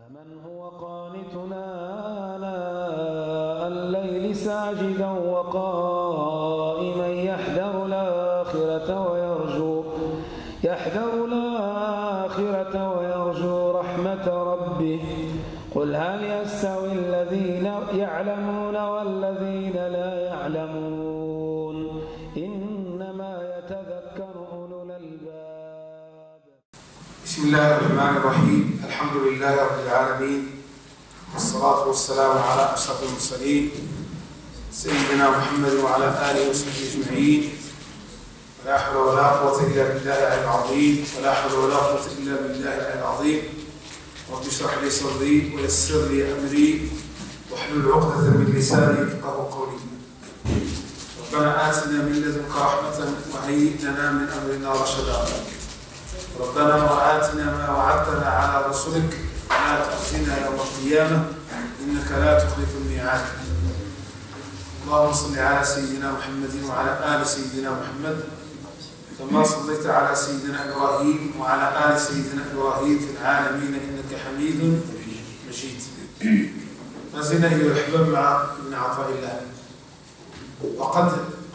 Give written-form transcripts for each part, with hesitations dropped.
أمن هو قانتنا آناء الليل ساجدا وقائما يحذر الآخرة ويرجو رحمة ربه قل هل يستوي الذين يعلمون والذين لا يعلمون إنما يتذكر أولو الألباب. بسم الله الرحمن الرحيم. الحمد لله رب العالمين، والصلاة والسلام على أشرف المرسلين سيدنا محمد وعلى آله وصحبه أجمعين. ولا حول ولا قوة إلا بالله العلي العظيم، ولا حول ولا قوة إلا بالله العلي العظيم. رب اشرح لي صدري ويسر لي أمري واحلل عقدة من لساني يفقهوا قولي. ربنا آتنا من لدنك رحمة وهيئ لنا من أمرنا رشدا. ربنا وآتنا ما وعدتنا على رسلك ولا تخزنا يوم القيامة إنك لا تخلف الميعاد. اللهم صل على سيدنا محمد وعلى آل سيدنا محمد كما صليت على سيدنا إبراهيم وعلى آل سيدنا إبراهيم في العالمين إنك حميد مجيد. ما زلنا أيها الأحباب مع ابن عطاء الله، وقد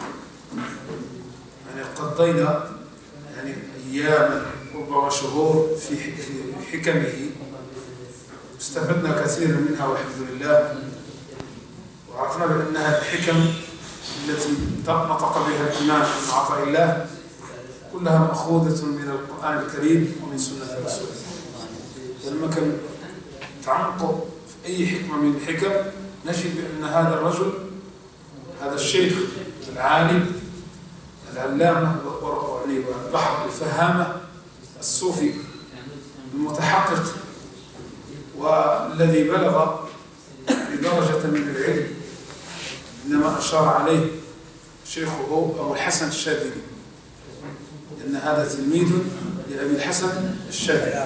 قضينا أياما ربما شهور في حكمه، استفدنا كثيرا منها والحمد لله، وعرفنا بأنها الحكم التي نطق بها الإمام ابن عطاء الله كلها مأخوذة من القرآن الكريم ومن سنة رسوله. ولما كان تعمق في أي حكمة من الحكم نجد بأن هذا الرجل، هذا الشيخ العالم العلامة والبحر الفهامة الصوفي المتحقق والذي بلغ بدرجة من العلم، إنما أشار عليه شيخه أبو الحسن الشاذلي، لأن هذا تلميذ لأبي الحسن الشاذلي.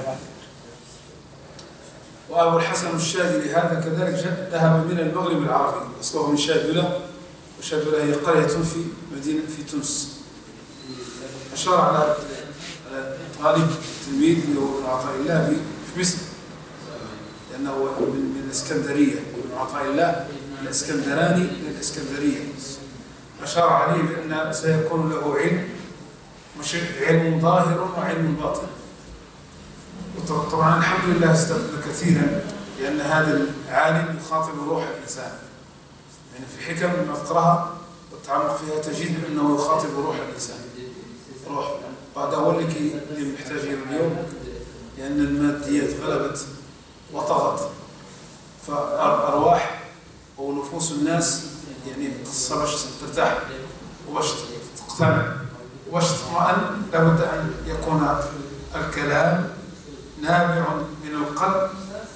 وأبو الحسن الشاذلي هذا كذلك ذهب من المغرب العربي، أصله من شاذلة، وشاذلة هي قرية في تونس. أشار على طالب تلميذ ابن عطاء الله في مصر، لأنه من الإسكندرية، ابن عطاء الله الإسكندراني من الإسكندرية. أشار عليه بأن سيكون له علم ظاهر وعلم باطن. وطبعا الحمد لله استفدنا كثيرا، لأن هذا العالم يخاطب روح الإنسان. في الحكم لما تقرأها والتعمق فيها تجد أنه يخاطب روح الإنسان، روح. وهذا هو اللي محتاجه اليوم، لأن الماديات غلبت وطغت، فأرواح ونفوس الناس قصة باش ترتاح وباش تقتنع وباش تطمئن لابد أن يكون الكلام نابع من القلب.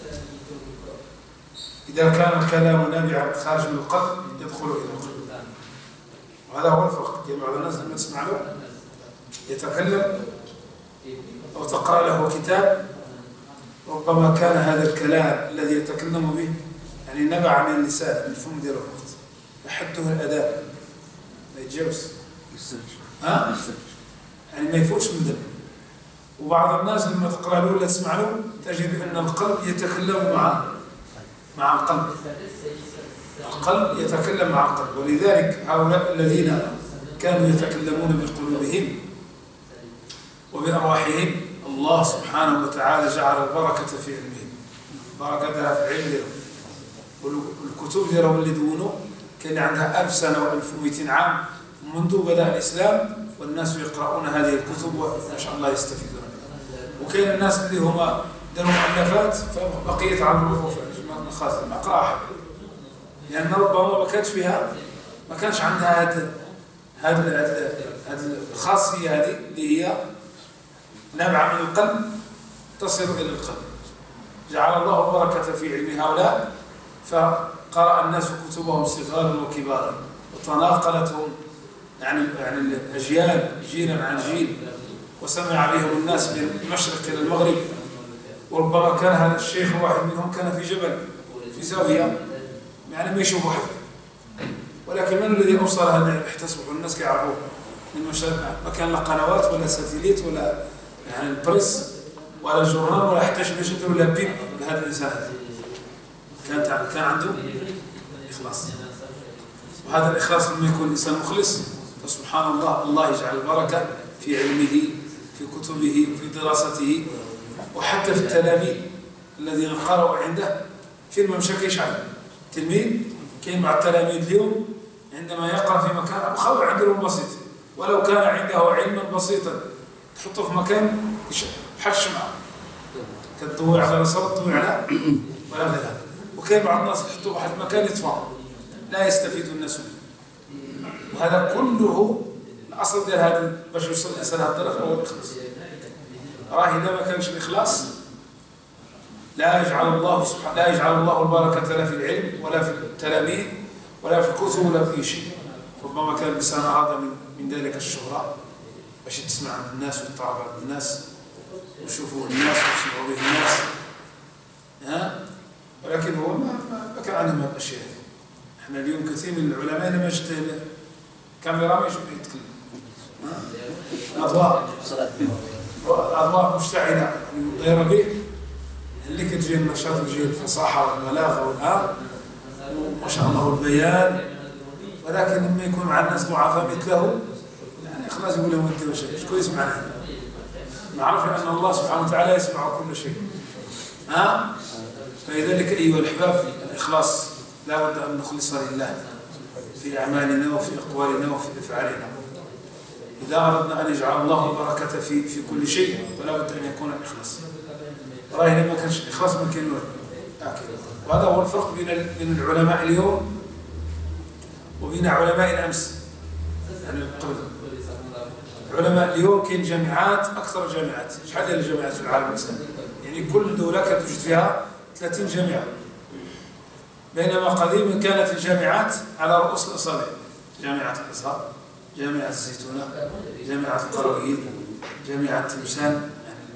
إذا كان الكلام نابعا خارج من القلب يدخل إلى القلب، وهذا هو الفرق. بعض الناس لما تسمع له يتكلم أو تقرأ له كتاب، ربما كان هذا الكلام الذي يتكلم به نبع من اللسان، من الفم ديال الوقت، يحده الأداء ما يتجاوز، ما يفوتش من دم. وبعض الناس لما تقرأ له ولا تسمع له تجد أن القلب يتكلم مع القلب، القلب يتكلم مع القلب. ولذلك هؤلاء الذين كانوا يتكلمون بقلوبهم وبأرواحهم، الله سبحانه وتعالى جعل البركة في علمهم، بركتها في العلم لهم. والكتب ديالهم اللي دونوا كان عندها 1000 سنة و1200 عام منذ بدأ الإسلام، والناس يقرؤون هذه الكتب وما شاء الله يستفيدون منها. وكان الناس اللي هما داروا مؤلفات فبقيت على الرفوف المخازن ما قراها، لأن ربما ما كانش عندها هذه الخاصية هذه اللي هي نابعة من القلب تصل إلى القلب. جعل الله البركة في علم هؤلاء، فقرأ الناس كتبهم صغارا وكبارا، وتناقلتهم الأجيال جيلا عن جيل، وسمع بهم الناس من المشرق إلى المغرب. وربما كان هذا الشيخ واحد منهم كان في جبل في زاوية ما يشوفوا حد، ولكن من الذي أوصل هذا احتسبوا الناس كيعرفوه من ما كان لا قنوات ولا ساتيليت ولا البريس ولا جورنال ولا حتى شي باش يديروا لا بيب هذا الإنسان كان عنده إخلاص، وهذا الإخلاص لما يكون الإنسان مخلص فسبحان الله يجعل البركة في علمه في كتبه وفي دراسته، وحتى في التلاميذ الذين قرأوا عنده في الممشى يشعل تلميذ كاين مع التلاميذ اليوم عندما يقرأ في مكان خلوا عنده بسيط، ولو كان عنده علما بسيطا تحطه في مكان بحال الشمعة كتضوي على راسه تضوي على ولا غير هذا، وكاين بعض الناس يحطوه واحد المكان يطفى لا يستفيد الناس منه، وهذا كله الأصل ديال هذا باش يوصل الإنسان هذا الدرجة هو الإخلاص. راه إذا ما كانش الإخلاص لا يجعل الله البركة لا في العلم ولا في التلاميذ ولا في الكتب ولا في شيء. ربما كان الإنسان أراد من ذلك الشهرة باش تسمع عن الناس وتتعرف عن الناس ويشوفوا الناس ويسمعوا به الناس، ولكن هو ما كان عنده هذه الأشياء. احنا اليوم كثير من العلماء لما جت الكاميرا ما يجب يتكلم، الأضواء مشتعلة دايرة به اللي كتجي النشاط وتجي الفصاحة والبلاغة والآن ما شاء الله والبيان، ولكن لما يكون مع الناس ضعفاء مثله يعني خلاص يقول لهم انت شكون يسمعنا؟ نعرف أن الله سبحانه وتعالى يسمع كل شيء. فلذلك أيها الأحباب الإخلاص لا بد أن نخلص لله في أعمالنا وفي أقوالنا وفي أفعالنا. إذا أردنا أن يجعل الله البركة في كل شيء فلا بد أن يكون الإخلاص. رأينا ما كانش الإخلاص ما كان وهذا هو الفرق بين العلماء اليوم وبين علماء الأمس. يعني قبل علماء اليوم كاين جامعات أكثر جامعات، شحال ديال الجامعات في العالم الإسلامي؟ يعني كل دولة كتوجد فيها 30 جامعة، بينما قديما كانت الجامعات على رؤوس الأصابع، جامعة الأزهر، جامعة الزيتونة، جامعة القرويين، جامعة تلمسان،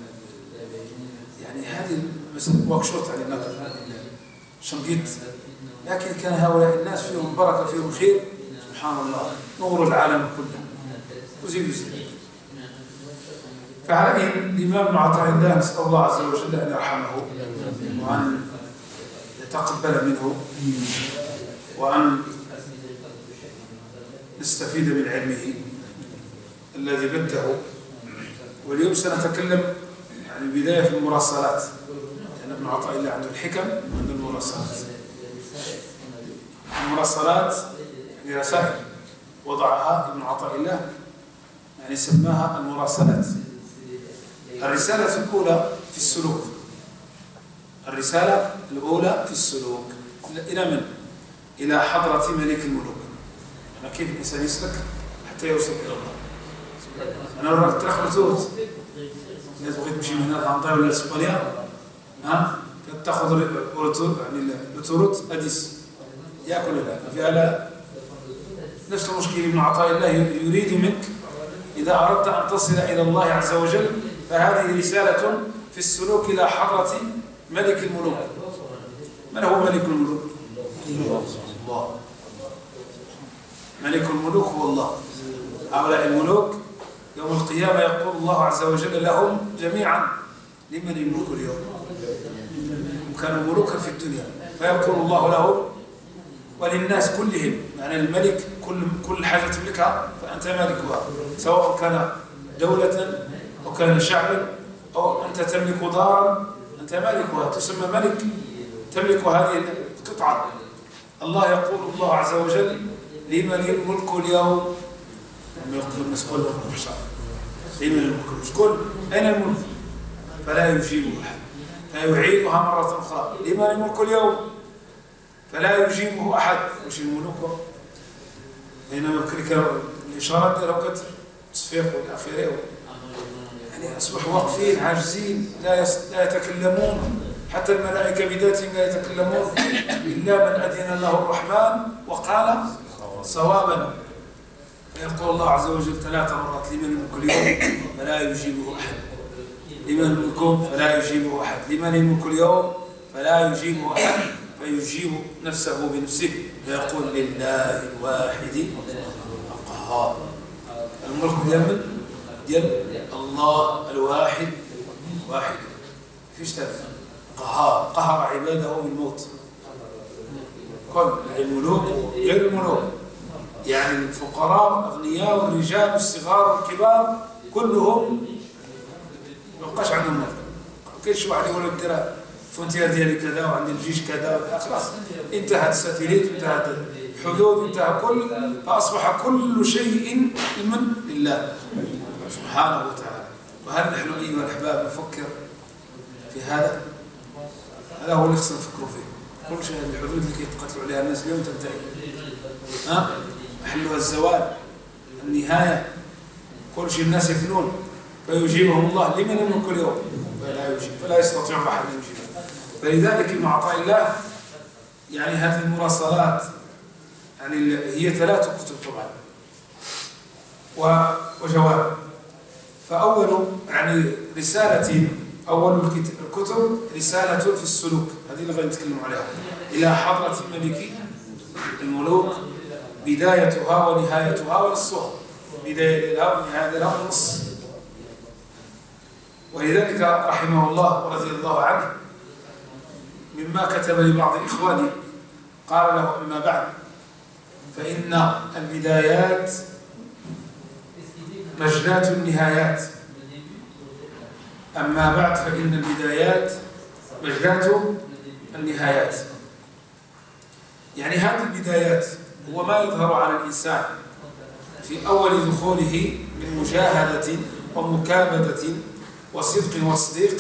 يعني هذه مثلا واكشوط على النقل شنقيط، لكن كان هؤلاء الناس فيهم بركة فيهم خير سبحان الله، نور العالم كله وزيد. فعليه الإمام ابن عطاء الله نسأل الله عز وجل أن يرحمه وأن يتقبل منه وأن نستفيد من علمه الذي بده. واليوم سنتكلم عن البداية في المراسلات، يعني ابن عطاء الله عنده الحكم وعنده المراسلات. المراسلات يعني رسائل وضعها ابن عطاء الله، يعني سماها المراسلات. الرسالة الأولى في السلوك، الرسالة الأولى في السلوك إلى من؟ إلى حضرة ملك الملوك. أنا كيف الإنسان يسلك حتى يوصل إلى الله؟ أنا راك تروح لتورت، إذا تبغي تمشي من هنا لهانطاي ولا إسبانيا كتاخذ يعني لتورت أديس يأكل لا فيها لا. نفس المشكلة ابن عطاء الله يريد منك إذا أردت أن تصل إلى الله عز وجل فهذه رسالة في السلوك إلى حضرة ملك الملوك. من هو ملك الملوك؟ الله. ملك الملوك هو الله. هؤلاء الملوك يوم القيامة يقول الله عز وجل لهم جميعا لمن الملك اليوم؟ وكانوا ملوكا في الدنيا، فيقول الله لهم وللناس كلهم، يعني الملك كل حاجة تملكها فأنت مالكها، سواء كان دولة أو كان شعبا أو أنت تملك دارا أنت مالكها، تسمى ملك، تملك هذه القطعة. الله يقول الله عز وجل لمن الملك اليوم؟ لما يقول الناس كلهم محشر لمن الملك؟ شكون؟ أين الملك؟ فلا يجيبه أحد، فيعيدها مرة أخرى لمن الملك اليوم؟ فلا يجيبه أحد. وش الملوك؟ بينما كان الإشارات ديالها كتر تصفيق والى اخره، يعني اصبحوا واقفين عاجزين لا يتكلمون، حتى الملائكه بذاتهم لا يتكلمون الا من اذن له الرحمن وقال صوابا. فيقول الله عز وجل 3 مرات لمن الملك اليوم فلا يجيبه احد، لمن الملك فلا يجيبه احد، لمن الملك اليوم فلا يجيبه احد، فيجيب نفسه بنفسه فيقول لله الواحد القهار. الملك ديال الله الواحد واحد، فيش ثالث. قهر عباده بالموت. كل الملوك وغير الملوك، يعني الفقراء والأغنياء والرجال والصغار والكبار كلهم ما بقاش عندهم ملك. كاينش واحد يقول لك دير الفونتيير ديالي كذا وعندي الجيش كذا، خلاص انتهت الساتيليت وانتهت الحدود وانتهى كل، فأصبح كل شيء من لله سبحانه وتعالى. وهل نحن أيها الأحباب نفكر في هذا؟ هذا هو اللي خصنا نفكروا فيه. كل شيء الحدود اللي كيتقتلوا عليها الناس اليوم تنتهي، محلها الزوال، النهاية. كل شيء الناس يفنون، فيجيبهم الله لمن يملك اليوم فلا يجيب، فلا يستطيع أحد يجيب. فلذلك مع عطاء الله يعني هذه المراسلات يعني هي 3 كتب طبعا وجواب. فأول يعني رسالة، أول الكتب رسالة في السلوك، هذه اللي غادي نتكلم عليها، إلى حضرة ملك الملوك، بدايتها ونهايتها ونصها، بداية لها ونهاية لها ونص. ولذلك رحمه الله ورضي الله عنه مما كتب لبعض إخواني قال له: أما بعد فإن البدايات مجنات النهايات. أما بعد فإن البدايات مجنات النهايات. يعني هذه البدايات هو ما يظهر على الإنسان في أول دخوله من مجاهدة ومكابدة وصدق وصديق،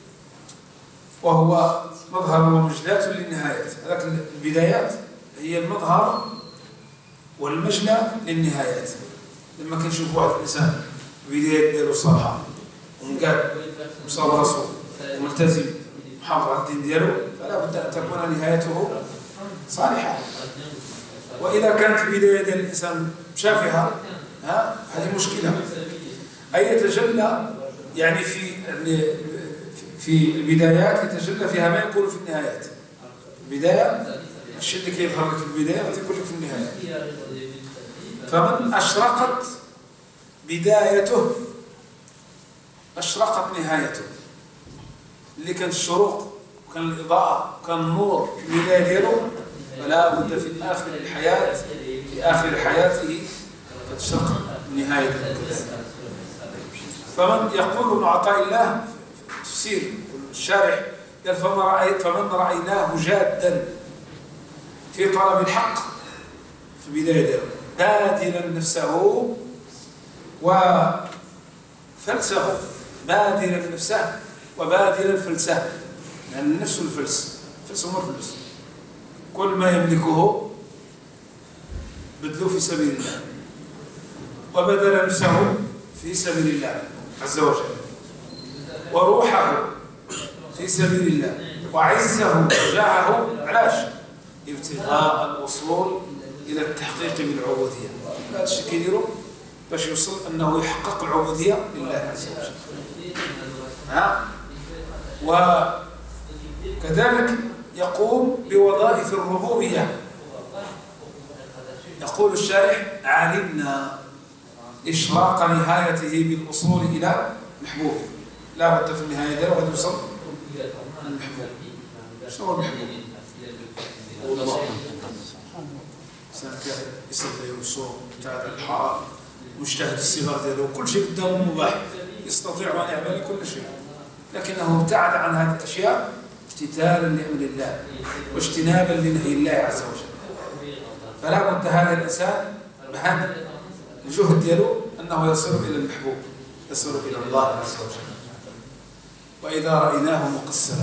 وهو مظهر ومجنات للنهايات. هذاك البدايات هي المظهر والمجنى للنهايات. لما كنشوف واحد الإنسان البدايات ديالو صالحة ومقاد وصاب راسو وملتزم محافظ على الدين ديالو، فلا بد أن تكون نهايته صالحة. وإذا كانت البداية ديال الإنسان شافها، هذه مشكلة. أي يتجلى يعني في البدايات يتجلى فيها ما يكون في النهايات. البداية الشيء اللي كيظهر لك في البداية غادي يكون لك في النهاية. فمن أشرقت بدايته أشرقت نهايته. اللي كان الشروق وكان الإضاءة وكان النور في البداية ديالو، فلا بد في آخر الحياة، في آخر حياته تشرق النهاية كذلك. فمن يقول ابن عطاء الله في تفسير الشارح قال: فمن رأيناه جادا في طلب الحق في البداية ديالو، بادلا نفسه وفلسه، بادلا نفسه وبادلا فلسه، لأن النفس والفلس، الفلس هو الفلس، كل ما يملكه بدلوا في سبيل الله، وبذل نفسه في سبيل الله عز وجل، وروحه في سبيل الله، وعزه وجاعه. علاش؟ ابتغاء الوصول إلى التحقيق بالعبودية. هذا الشيء كيديروا باش يوصل أنه يحقق العبودية لله عز وجل. وكذلك يقوم بوظائف الربوبية. يقول الشارح: علمنا إشراق نهايته بالوصول إلى محبوبه. لا بد في النهاية ديالو غادي يوصل للمحبوب. شنو هو المحبوب؟ الله. إنسان يصلي ويصوم، يبتعد عن الحرام، مجتهد في الصغر ديالو، كل شيء قدامه مباح، يستطيع أن يعمل كل شيء، لكنه ابتعد عن هذه الأشياء امتثالا لأمر الله واجتنابا لنهي الله عز وجل. فلا بد هذا الإنسان بهذا الجهد ديالو أنه يصل إلى المحبوب، يصل إلى الله عز وجل. وإذا رأيناه مقصرا،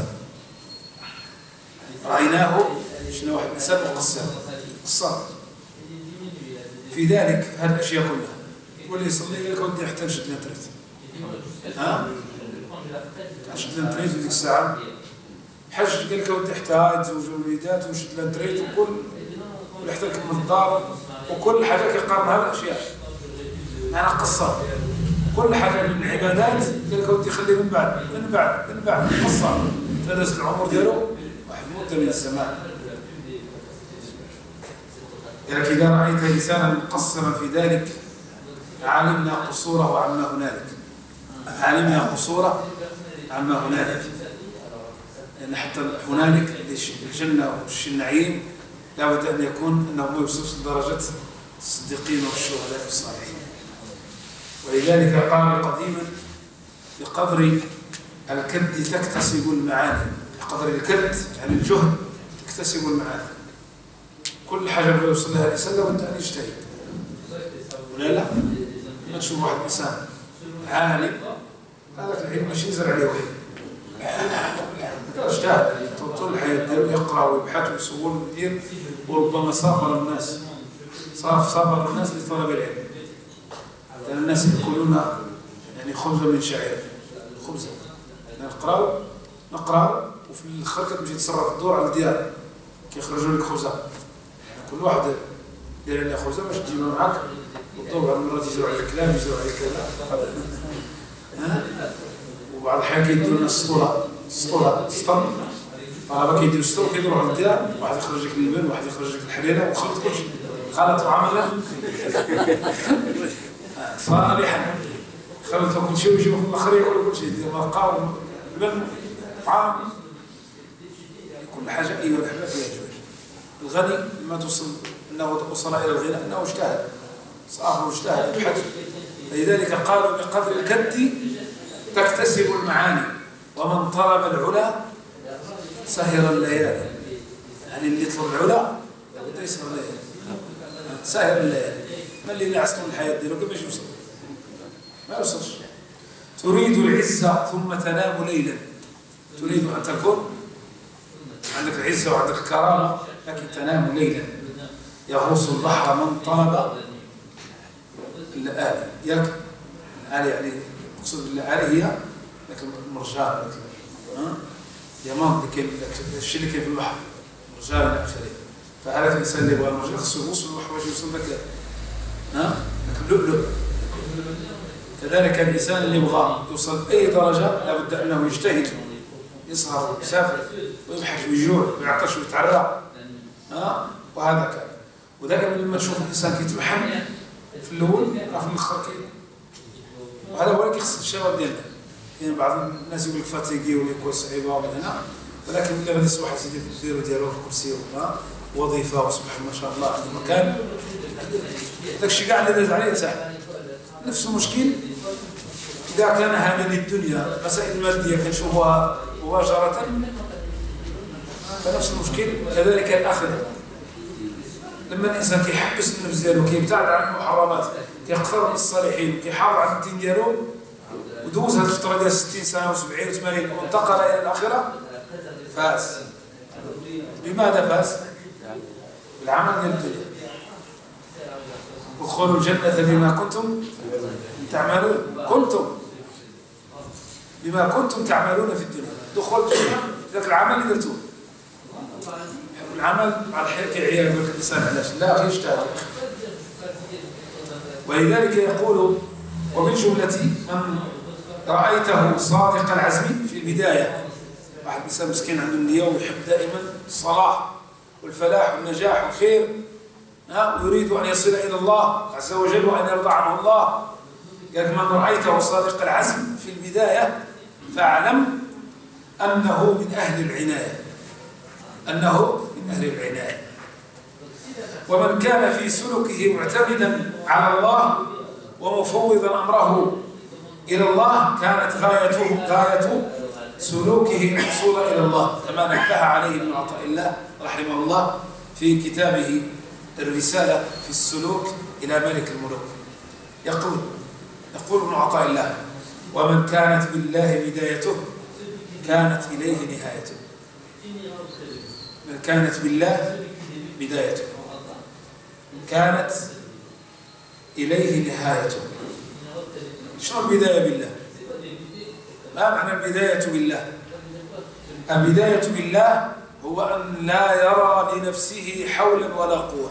رأيناه شنو واحد الإنسان مقصر، قصر في ذلك، في هذه الأشياء كلها. يقول لي صلي، يقول لك ودي حتى نشد لنتريت، نشد لنتريت في ديك الساعة. حج قال لك ودي حتى يتزوج الوليدات ونشد لنتريت وكل، وحتى نكمل الدار وكل حاجة كيقارن هذه الأشياء. أنا قصر كل حاجة من العبادات، قال لك ودي خليه من بعد قصر. تدرس العمر ديالو واحد مدة من الزمان. قال لك: إذا رأيت إنسانا مقصرا في ذلك علمنا قصوره عما هنالك، علمنا قصوره عما هنالك. لأن حتى هنالك الجنة والنعيم لابد أن يكون أنه ما يوصلش لدرجة الصديقين والشهداء والصالحين. ولذلك قال قديما بقدر الكد تكتسب المعاني. بقدر الكد يعني الجهد تكتسب المعاني. كل حاجة ما يوصل لها الإنسان لابد أن يجتهد. ولا لا؟ ما تشوف واحد إنسان عالم هذاك العلم ماشي ينزل عليه وحي. اجتهد طول الحياة يقرأ ويبحث ويسول ويدير، وربما سافر الناس لطلب العلم. لأن الناس يأكلون يعني خبزة من شعير، خبزة نقرأ وفي الآخر كتمشي تصرف الدور على الديار كيخرجوا لك خبزة. يعني كل واحد يدير عليه خبزة باش تجيبها معاك، وطبعا مرات يجروا على الكلام يجروا على كذا. وبعض الأحيان كيديروا لنا السطور طلبة كيديروا السطور كيديروا على الديار، واحد يخرج لك اللبن واحد يخرج لك الحليلة وخلط كلشي خلط وعمل صالحا خلطوا كل شيء ويجيبوا في الآخر ياكلوا كل شيء يديروا مرقة واللبن طعام كل حاجة. أيها الأحباب فيها جوج. الغني لما أنه وصل إلى الغنى أنه اجتهد صاحبه اجتهد يبحث. لذلك قالوا بقدر الكد تكتسب المعاني ومن طلب العلا سهر الليالي. يعني اللي يطلب العلا لابد يسهر الليالي، سهر الليالي. ما اللي يعصم الحياة ديالو كيفاش يوصل؟ ما يوصلش. تريد العزة ثم تنام ليلا. تريد أن تكون عندك العزة وعندك الكرامة لكن تنام ليلا. يغوص البحر من طلب اللآلي. ياك الآلي يعني اقصد اللآلي هي لك المرجان يمان اللي كاين الشيء اللي كاين في البحر مرجان الى اخره. فهذا الانسان اللي يبغى المرجان خصو يوصل للبحر باش يوصل لك لك اللؤلؤ. كذلك الانسان اللي يبغى يوصل اي درجه لابد انه يجتهد، يسهر ويسافر ويبحث ويجوع ويعطش ويتعرى وهذا كان. ودائما لما تشوف الانسان كيتمحن في الاول راه في الاخر وهذا هو اللي كيخص الشباب ديالنا. يعني بعض الناس يقول لك فاتيكي ولا يكون صعيبه من هنا، ولكن ملي غادي يصبح سيدي في الديرو ديالو في الكرسي وظيفه واصبح ما شاء الله عنده مكان، داك الشيء كاع اللي داز عليه انسان. نفس المشكل اذا كان هذه الدنيا مسائل الماديه كنشوفوها مباشره، فنفس المشكل كذلك الاخره. لما الانسان كيحبس النفس ديالو كيبتعد عن المحرمات كيقترب بالصالحين كيحافظ على الدين ديالو ودوز هذه الفتره ديال 60 سنه و70 و80 وانتقل الى الاخره فاز. بماذا فاز؟ بالعمل ديال الدنيا. ادخلوا الجنه بما كنتم تعملون. بما كنتم تعملون في الدنيا. دخول الجنه ذاك العمل اللي درتوه. العمل مع الحياه كيعيا يقول لك الانسان علاش لا غير اجتهد. ولذلك يقول ومن جمله من رأيته صادق العزم في البداية. واحد الإنسان مسكين عنده النية ويحب دائما الصلاح والفلاح والنجاح والخير ويريد أن يصل إلى الله عز وجل وأن يرضى عنه الله. قال من رأيته صادق العزم في البداية فاعلم أنه من أهل العناية. ومن كان في سلوكه معتمدا على الله ومفوضا أمره إلى الله كانت غاية سلوكه الوصول إلى الله، كما نبه عليه ابن عطاء الله رحمه الله في كتابه الرسالة في السلوك إلى ملك الملوك. يقول ابن عطاء الله ومن كانت بالله بدايته كانت إليه نهايته. من كانت بالله بدايته كانت إليه نهايته. شنو البداية بالله؟ ما معنى البداية بالله؟ البداية بالله هو أن لا يرى لنفسه حولا ولا قوة.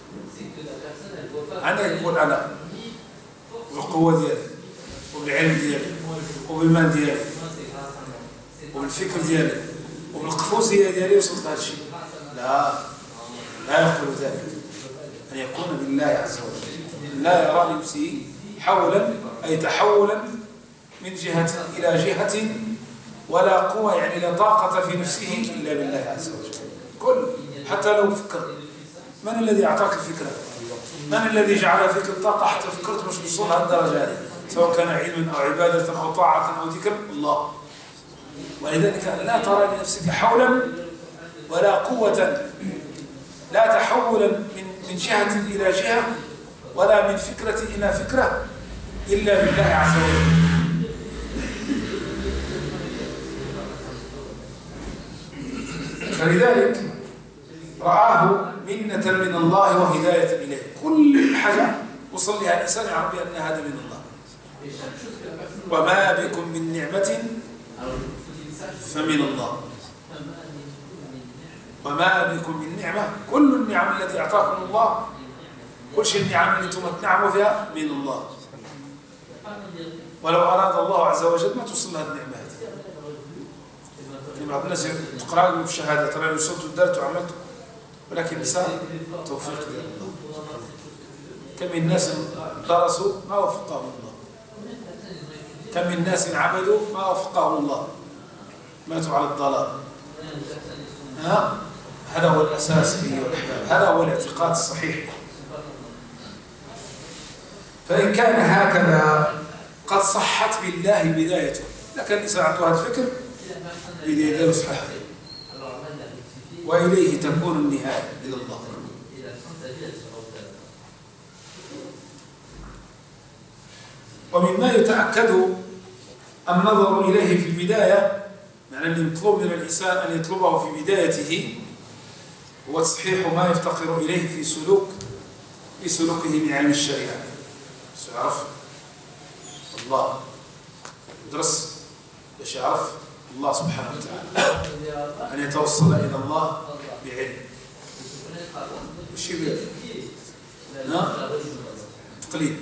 أنا يقول أنا بالقوة ديالي وبالعلم ديالي وبالمال ديالي وبالفكر ديالي وبالقفوزية ديالي وصلت هذا الشيء. لا يقول ذلك. أن يكون بالله عز وجل لا يرى لنفسه حولا أي تحولا من جهة إلى جهة ولا قوة يعني لا طاقة في نفسه إلا بالله عز وجل. كل حتى لو فكر، من الذي أعطاك الفكرة؟ من الذي جعل فيك الطاقة حتى فكرت مش بوصول هالدرجة هذه، سواء كان علما أو عبادة أو طاعة أو ذكر الله. ولذلك لا ترى لنفسك حولا ولا قوة، لا تحولا من جهة إلى جهة ولا من فكرة إلى فكرة إلا بالله عز وجل. فلذلك رآه منة من الله وهداية إليه. كل حاجة وصل لها الإنسان يعرف بأن هذا من الله. وما بكم من نعمة فمن الله. وما بكم من نعمة، كل النعم التي أعطاكم الله، كل شيء النعم اللي تنعموا فيها من الله. ولو أراد الله عز وجل ما توصل لها النعمة هذه. في بعض الناس تقرأ له في الشهادة ترى له صوت ودرت وعملت، ولكن الإنسان توفيق ديال الله. كم من ناس درسوا ما وفقهم الله، كم من ناس عبدوا ما وفقهم الله، ماتوا على الضلال. هذا هو الأساس أيها الأحباب، هذا هو الاعتقاد الصحيح. فإن كان هكذا قد صحت بالله بدايته، لكن الإنسان عنده هذا الفكر بدايته صحيح، وإليه تكون النهاية إلى الله. ومما يتأكد النظر إليه في البداية، معنى أن المطلوب من الإنسان أن يطلبه في بدايته هو تصحيح ما يفتقر إليه في سلوكه من علم الشريعة. سيعرف الله، يدرس باش يعرف الله سبحانه وتعالى، أن يتوصل إلى الله بعلم، مش تقليد.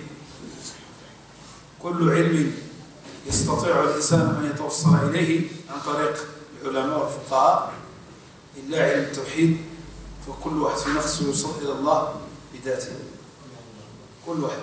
كل علم يستطيع الإنسان أن يتوصل إليه عن طريق العلماء والفقهاء إلا علم التوحيد، فكل واحد في نفسه يوصل إلى الله بذاته. كل واحد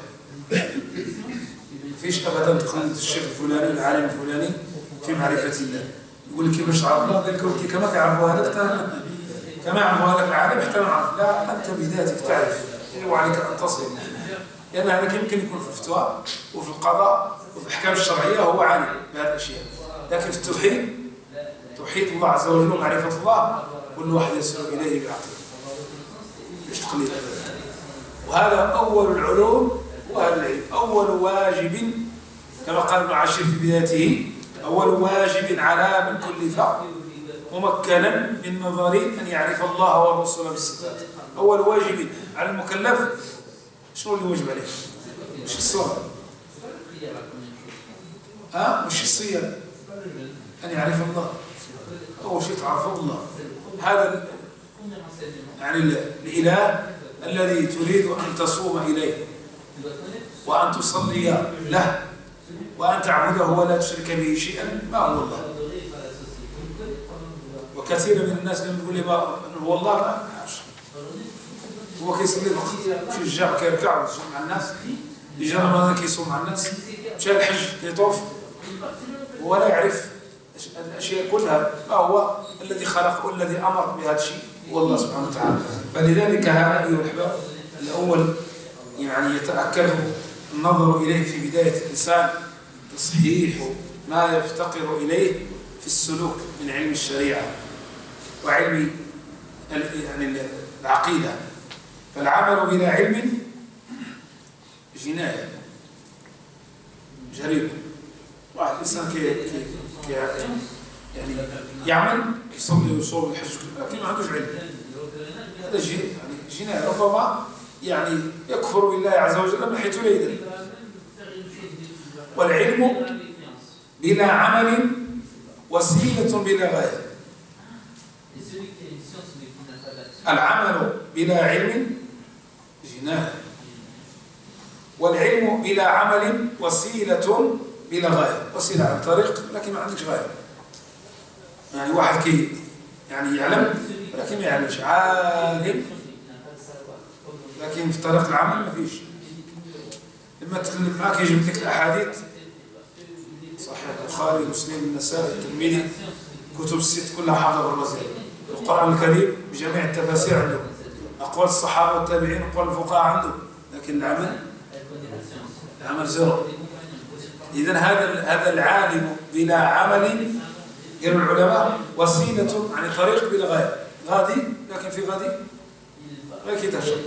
فيش أبدا تقلد الشيخ الفلاني العالم الفلاني في معرفة الله، يقول لك كيفاش تعرف الله؟ قال لك كما تعرفوا هذاك كما يعرفوا هذاك العالم حتى نعرف. لا، أنت بذاتك تعرف، وعليك أن تصل، لأن هذا يمكن يكون في الفتوى وفي القضاء وفي الأحكام الشرعية هو عالم بهذه الأشياء، لكن في التوحيد، توحيد الله عز وجل ومعرفة الله، كل واحد يصل إليه بعقله، مش تقليد. وهذا أول العلوم وهذا العلم، أول واجب كما قال ابن عاشر في بدايته: أول واجب على من كلف ممكنا من نظرين أن يعرف الله والرسول بالصفات. أول واجب على المكلف شنو اللي واجب عليه؟ مش الصلاة، مش الصيام، أن يعرف الله. أول شيء تعرف الله، هذا يعني الإله الذي تريد أن تصوم إليه وأن تصلي له وأن تعبده ولا تشرك به شيئا، ما هو الله. وكثير من الناس لما يقول لي ما هو الله ما نعرفش، هو كيصلي فقط، شي الجامع كيركع ويصوم مع الناس، يجي رمضان كيصوم مع الناس، مشى الحج كيطوف، ولا يعرف الأشياء كلها. ما هو الذي خلق والذي أمر بهذا الشيء هو الله سبحانه وتعالى. فلذلك هذا أيها الأحباب الأول يعني يتأكد النظر إليه في بداية الإنسان تصحيح ما يفتقر إليه في السلوك من علم الشريعة وعلم يعني العقيدة. فالعمل بلا علم جناية، جريمة. واحد الإنسان يعني يعمل يصلي ويصوم ويحج لكن ما عندوش علم، هذا يعني جناية، ربما يعني يكفر بالله عز وجل من حيث لا يدري. والعلم بلا عمل وسيلة بلا غاية. العمل بلا علم جناية، والعلم بلا عمل وسيلة بلا غاية. وسيلة عن طريق لكن ما عندكش غاية. يعني واحد يعني يعلم ولكن ما يعلمش، عالم لكن في طريق العمل ما فيش. لما تكلم معك يجيب لك الأحاديث صحيح البخاري مسلم النسائي الترمذي كتب الست كلها حافظة بالرزيل. القرآن الكريم بجميع التفاسير عنده، أقوال الصحابة والتابعين أقوال الفقهاء عنده، لكن العمل زيرو. إذن هذا العالم بلا عمل قالوا العلماء وسيلة يعني طريق بلا غاية، غادي لكن في غادي غير كده شيء.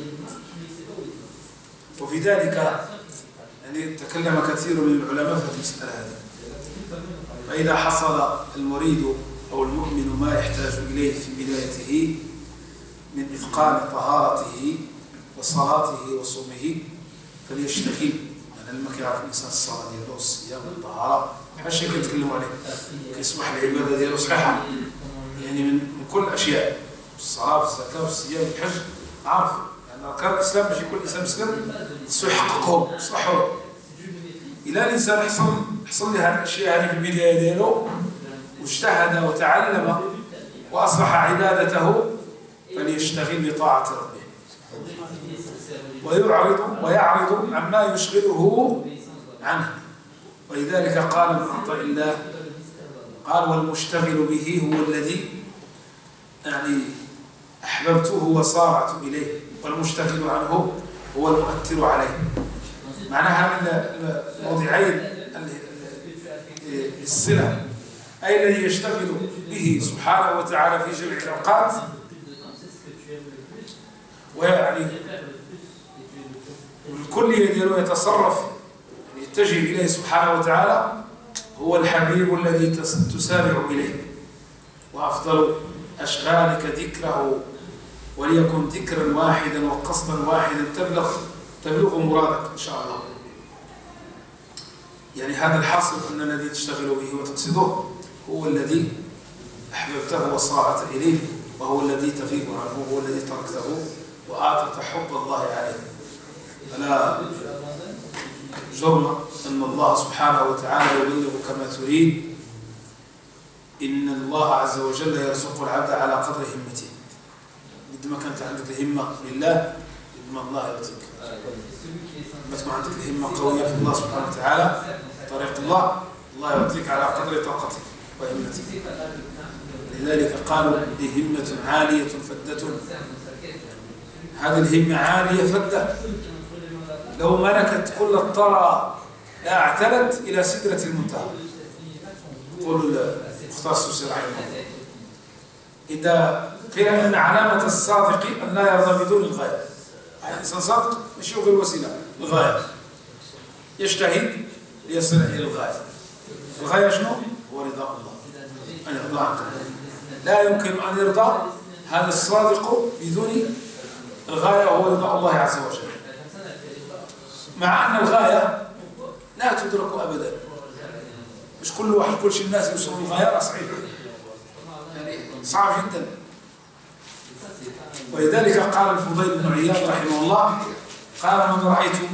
وفي ذلك يعني تكلم كثير من العلماء في المسألة هذه. فإذا حصل المريد أو المؤمن ما يحتاج إليه في بدايته من إتقان طهارته وصلاته وصومه فليشتغل. أنا لما كيعرف الإنسان الصلاة ديالو الصيام والطهارة بحال الشيء كنتكلموا عليه، كيصبح العبادة ديالو صحيحة يعني من كل الأشياء، الصلاة والزكاة والصيام والحج عارف يعني أركان الإسلام باش يكون الإنسان مسلم خصو يحققهم يصلحهم. إلى الإنسان حصل له هذه الأشياء هذه في البداية ديالو واجتهد وتعلم وأصلح عبادته فليشتغل بطاعة ربه ويعرض عما يشغله عنه. ولذلك قال ابن عطاء الله قال والمشتغل به هو الذي يعني أحببته وصارعت إليه، والمشتغل عنه هو المؤثر عليه. معنى هذا الموضعين الصلة أي الذي يشتغل به سبحانه وتعالى في جميع الأوقات ويعني الكل يدير يتصرف يعني يتجه إليه سبحانه وتعالى هو الحبيب الذي تسارع إليه. وأفضل أشغالك ذكره وليكن ذكرا واحدا وقصدا واحدا تبلغ مرادك إن شاء الله. يعني هذا الحاصل أن الذي تشتغل به وتقصده هو الذي أحببته وصارعت إليه، وهو الذي تغيب عنه، هو الذي تركته وآثرت حب الله عليه. فلا جرم أن الله سبحانه وتعالى يبلغ كما تريد. إن الله عز وجل يرزق العبد على قدر همته. قد ما كانت عندك الهمة لله قد ما الله يرزقك. ما تكون عندك الهمة قوية في الله سبحانه وتعالى طريق الله يعطيك على قدر طاقتك وهمتك. لذلك قالوا همة عالية فدة. هذه الهمة عالية فدة لو ملكت كل الطرى لا اعتلت إلى سدرة المنتهى. يقول المختار السوسي رحمه الله إذا قيل أن علامة الصادق أن لا يرضى بدون الغاية. الإنسان صادق مش يبغي الوسيلة، الغاية يجتهد ليصل إلى الغاية. الغاية شنو؟ هو رضا الله، أن يرضى عنك. لا يمكن أن يرضى هذا الصادق بدون الغاية وهو رضا الله عز وجل. مع أن الغاية لا تدرك أبدا، مش كل واحد كل شيء الناس يوصلوا للغاية صعيب يعني صعب جدا. ولذلك قال الفضيل بن عياض رحمه الله قال من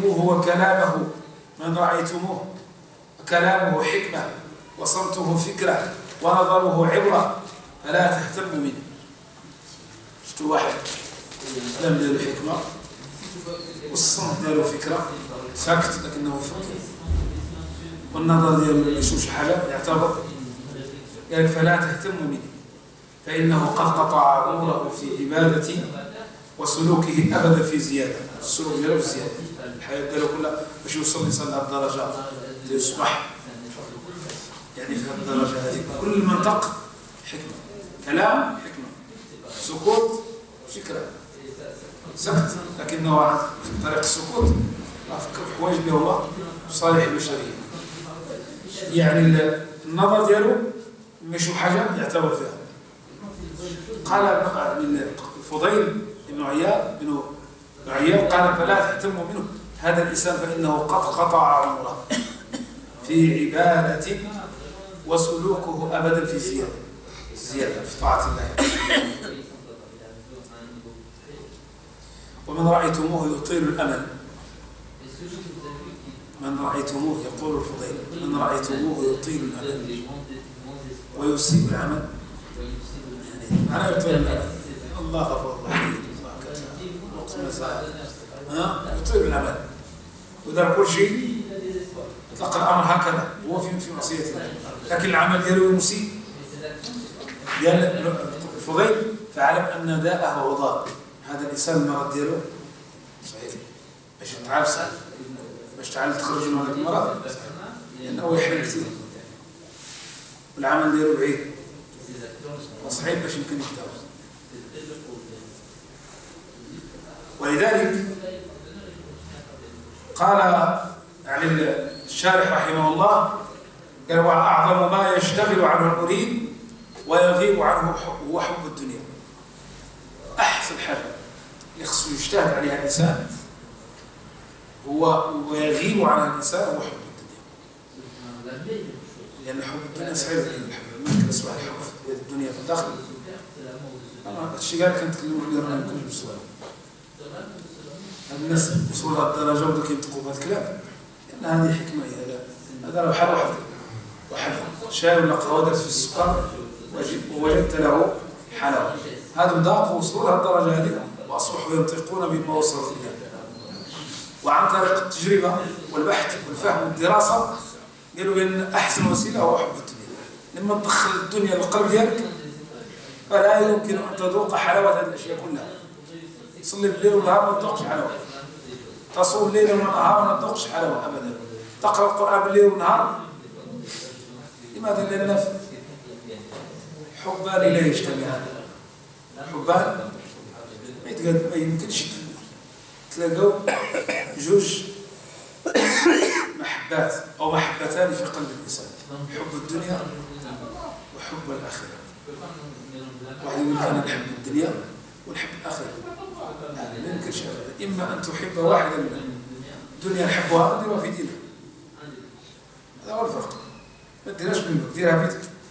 رأيتموه كلامه حكمة وصمته فكرة ونظره عبرة فلا تهتموا منه. شفتوا واحد كلام ديالو حكمة والصمت ديالو فكرة ساكت لكنه فكر، والنظر ديالو يشوف شي حاجة يعتبر، قال فلا تهتموا منه فإنه قد قطع عمره في عبادة وسلوكه أبدا في زيادة. السلوك ديالو في زيادة، الحياة ديالو كلها باش يوصل الإنسان لهذه الدرجة يصبح يعني في هذه الدرجة هذه. كل المنطق حكمة، كلام حكمة، سكوت فكرة، سكت لكنه عن طريق السكوت لا فكر في حوايج اللي هو صالح البشرية. يعني النظر ديالو مشو حاجة يعتبر فيها. قال الفضيل بن عياض قال فلا تهتموا منه هذا الإنسان فإنه قد قطع عمره في عبادة وسلوكه أبدا في زيادة في طاعة الله. ومن رأيتموه يطيل الأمل، من رأيتموه يقول الفضيل من رأيتموه يطيل الأمل ويسيء العمل. يعني معنى يطيل الأمل الله غفور رحيم الله كذا وقت مزال يطيل الأمل ودار كل شيء يطلق الأمر هكذا هو في معصية الله. لكن العمل ديالو مسيء ديال الفضيل، فاعلم أن داءه وضاء. هذا الإنسان المرض ديالو صحيح باش تعال تخرج من هذا المرض لأنه يحرم كثير والعمل ديالو بعيد وصحيح باش يمكن يتداوى. ولذلك قال يعني الشارح رحمه الله قال: وأعظم ما يشتغل عنه المريد ويغيب عنه هو حب الدنيا. أحسن حاجة يخص يجتهد عليها الإنسان ويغيب عنها الإنسان هو حب الدنيا، لأن حب الدنيا صعب. ممكن أسمع الحب الدنيا في الداخل. أنا الشيء قال كنت أتكلم اللي رانا نكون بالسؤال الناس وصلوا لهذه الدرجة وبداو ينطقوا بهذا الكلام، لأن هذه حكمة. هذا لو بحال واحد شاي ولا قهوة درت في السكر ووجدت له حلاوة، هذا ذاقوا وصلوا لهذه الدرجة هذه وأصبحوا ينطقون بما وصلوا إليه. وعن طريق التجربة والبحث والفهم والدراسة قالوا بأن أحسن وسيلة هو حب الدنيا. لما تدخل الدنيا للقلب ديالك فلا يمكن أن تذوق حلاوة هذه الأشياء كلها. تصلي بالليل والنهار ما تذوقش حلاوة، تصوم ليلا ونهارا ما تذوقش حلاوة أبدا، تقرأ القرآن بالليل والنهار. لماذا؟ لأن حبان لا يجتمعان. حبان ما يمكنش تلاقوا جوج محبات أو محبتان في قلب الإنسان: حب الدنيا وحب الآخرة. واحد يقول أنا نحب الدنيا ونحب الآخرة، يعني ما يمكنش أبدا. إما أن تحب واحدا منها، الدنيا نحبها نديرها في دينها، هذا هو الفرق. ما تديرهاش منك، ديرها في دينك.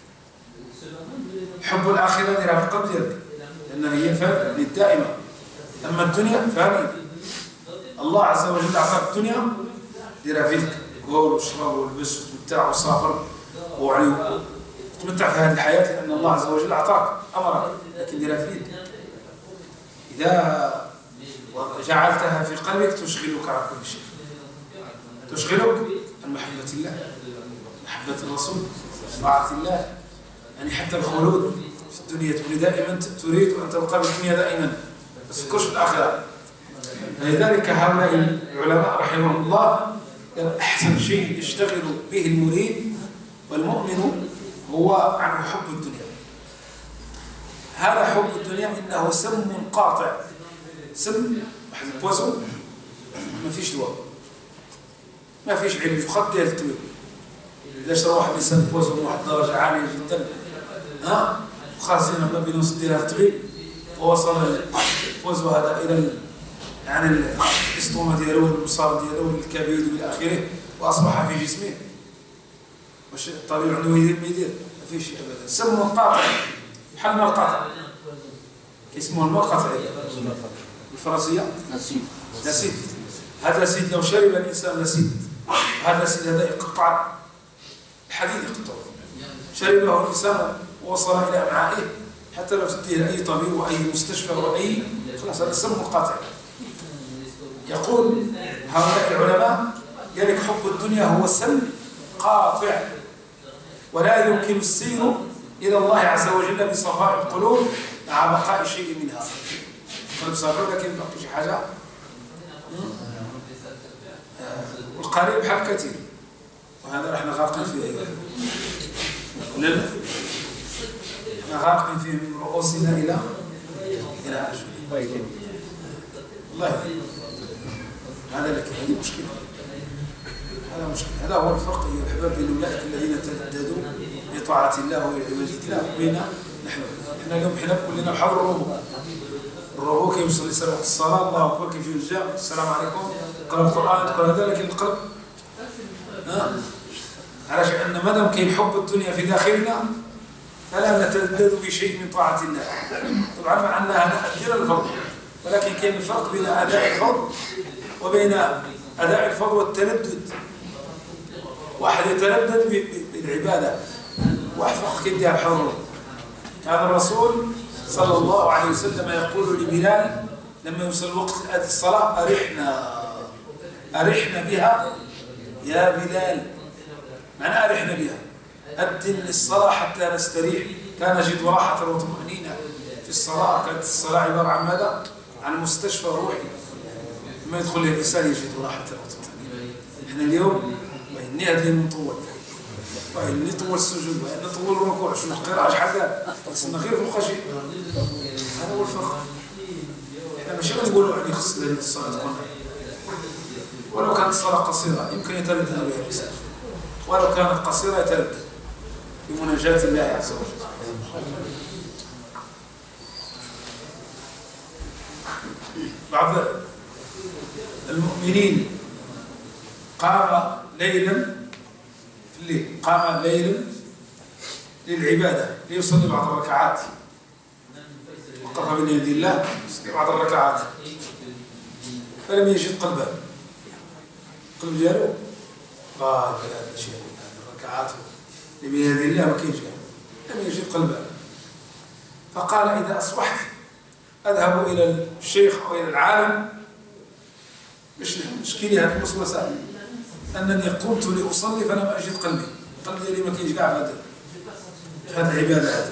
حب الآخرة ديرها في القلب ديالك لأنها هي فانية دائمة. أما الدنيا فانية. الله عز وجل أعطاك الدنيا ديرها في يدك، كول واشرب والبس وتمتع وسافر وتمتع في هذه الحياة، لأن الله عز وجل أعطاك أمرك، لكن ديرها في يدك. إذا جعلتها في قلبك تشغلك عن كل شيء، تشغلك عن محبة الله، محبة الرسول، طاعة الله. يعني حتى الخلود في الدنيا تريد أن تبقى بالدنيا دائما، ما تفكرش في الآخرة. لذلك هؤلاء العلماء رحمهم الله أحسن شيء يشتغل به المريد والمؤمن هو عن حب الدنيا. هذا حب الدنيا إنه سم قاطع، سم واحد البوزون ما فيش دواء، ما فيش علاج، فقط ديال الطبيب. إذا شرى واحد الإنسان بوزون واحد درجة عالية جدا وخازنة ما بين وسط ديالها الطبيب، ووصل البوزو هذا إلى يعني الاسطومة ديالو والمصار ديالو والكبد والى اخره، واصبح في جسمه. واش الطبيب عنده يدير ما يدير؟ ما فيش ابدا. سموا القاطع بحال الماء القاطع، كيسموه الماء القاطع بالفرنسيه لاسيد. هذا الاسيد لو شرب الانسان الاسيد، هذا الاسيد هذا يقطع الحديد، يقطعه. شربه الانسان ووصل الى امعائه، حتى لو تديه لاي طبيب واي مستشفى واي خلاص هذا سم القاطع. يقول هؤلاء العلماء ذلك حب الدنيا هو سم قاطع، ولا يمكن السير إلى الله عز وجل بصفاء القلوب مع بقاء شيء منها. قلب صافي لكن باقي شي حاجة، والقريب حال كثير، وهذا احنا غارقين فيه أيضا. لا احنا غارقين فيه من رؤوسنا إلى أرجلنا. والله هذا لك، هذه مشكلة، هذا مشكلة. هذا هو الفرق يا الأحباب بين أولئك الذين تلذذوا بطاعة الله وعبادة الله وبين نحن. احنا اليوم كلنا بحال الروبو كيوصل لساعة الصلاة، الله أكبر، كيف يرجع السلام عليكم، قرأ القرآن، قرأ هذا، لكن القلب علاش؟ أن ما دام كاين حب الدنيا في داخلنا فلا نتلذذ بشيء من طاعة الله. طبعا مع أن هذا أدير الفرض، ولكن كاين الفرق بين أداء الفرض وبين أداء الفرض والتلذذ. واحد يتلذذ بالعبادة، واحد فقط كيديها بحضره. هذا الرسول صلى الله عليه وسلم يقول لبلال لما يوصل وقت الصلاة: أرحنا بها يا بلال. معنى أرحنا بها، أذن للصلاة حتى نستريح. كان نجد راحة وطمأنينة في الصلاة. كانت الصلاة عبارة عن ماذا؟ عن مستشفى روحي. لما يدخل الإنسان يجد راحة وطمأنينة. إحنا اليوم وإني أدري نطول، وإني طول السجود، وإني طول الركوع، شو نقرأ عش حدا خصنا غير فوق شيء. هذا هو الفرق. إحنا ماشي غنقولوا يعني خص الصلاة تكون، ولو كانت الصلاة قصيرة يمكن يتردد بها الإنسان، ولو كانت قصيرة يتردد بمناجاة الله عز وجل. بعض المؤمنين قام ليلا في الليل، قام ليلا للعبادة ليصلي بعض الركعات، وقف بين يدي الله يصلي بعض الركعات، فلم يجد قلبه، قلب ديالو قال هذا الشيء، هذه الركعات اللي بين يدي الله ما كاينش، لم يجد قلبه. فقال إذا أصبحت أذهب إلى الشيخ أو إلى العالم مشكلي هذه الوسوسة أنني قمت لأصلي فلم أجد قلبي، قلبي ديالي ما كاينش كاع في هذه العبادة هذه.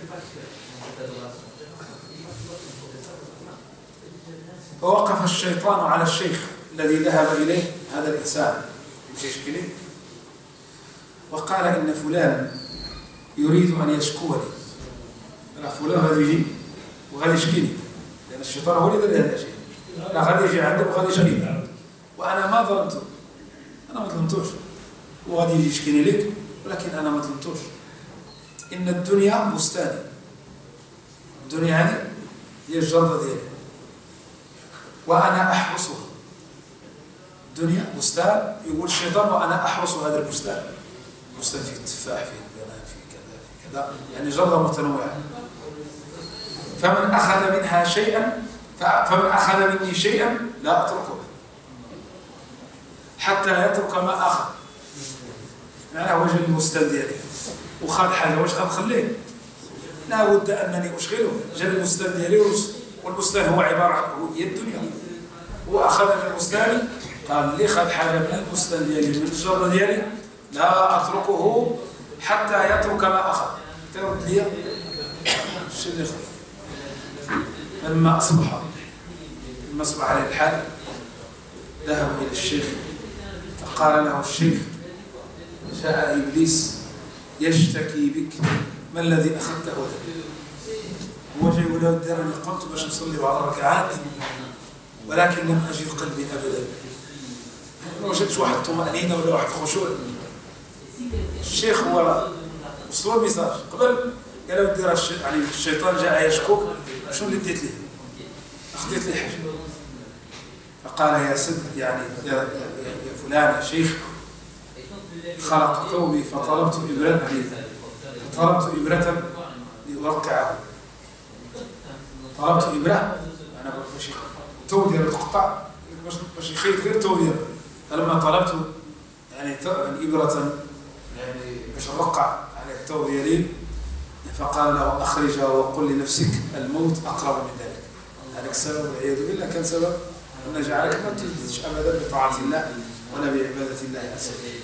فوقف الشيطان على الشيخ الذي ذهب إليه هذا الإنسان مش يشكي، وقال إن فلانا يريد أن يشكوني. أنا فلان غادي يجي وغادي يشكيني، لأن الشيطان هو اللي دار هذا الشيء. لا غادي يجي عندك وغادي يشكيني، وأنا ما ظلمته، أنا ما ظلمتوش، وغادي يجي يشكيني لك، ولكن أنا ما ظلمتوش. إن الدنيا بستاني، الدنيا هذه هي الجردة ديالي وأنا أحرسها. الدنيا بستان، يقول الشيطان وأنا أحرس هذا البستان. بستان فيه التفاح، فيه البنان، فيه كذا فيه كذا، يعني جردة متنوعة. فمن أخذ منها شيئا، فمن أخذ مني شيئا لا أتركه حتى يترك ما أخذ. معناه وجه البستان ديالي وخذ حاجة، واش غنخليه؟ لا بد أنني أشغله. جا البستان ديالي، والبستان هو عبارة عن هي الدنيا. هو أخذ من البستان، قال لي خذ حاجة من البستان ديالي، من الجردة ديالي، لا أتركه حتى يترك ما أخذ. ترد لي الشيء اللي خذ. لما أصبح عليه الحال ذهب إلى الشيخ، فقال له الشيخ جاء إبليس يشتكي بك، ما الذي أخذته له؟ هو جاي يقول له أنا قمت باش نصلي بعض الركعات ولكن لم أجد قلبي أبدا، ما وجدتش واحد طمأنينة ولا واحد خشوع. الشيخ هو وصلوا الميساج قبل، قال له دير يعني الشيطان جاء يشكوك، شنو اللي ديت ليه؟ أخذت لي حاجة. فقال يا سيد يعني يا فلان يا شيخ، خلق ثوبي فطلبت إبرة لأوقعه. طلبت إبرة، أنا باش الثوب ديالو تقطع باش يخيط غير الثوب ديالو. فلما طلبت يعني إبرة يعني باش نوقع على الثوب ديالي، فقال له أخرجها وقل لنفسك الموت أقرب من ذلك. هذاك السبب والعياذ بالله كان سبب أن جعلك ما تجدش أبدا بطاعة الله ولا بعبادة الله عز وجل.